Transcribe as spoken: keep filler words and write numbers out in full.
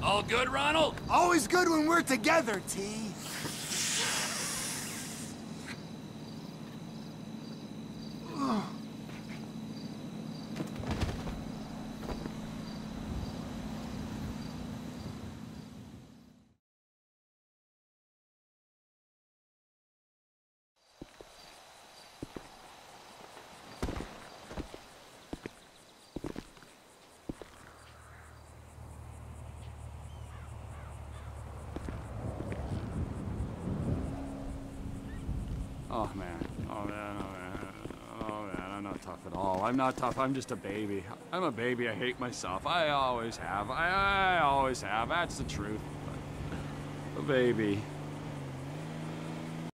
All good, Ronald? Always good when we're together, T. Oh, man. Oh, man. Oh, man. Oh, man. I'm not tough at all. I'm not tough. I'm just a baby. I'm a baby. I hate myself. I always have. I, I always have. That's the truth. But a baby.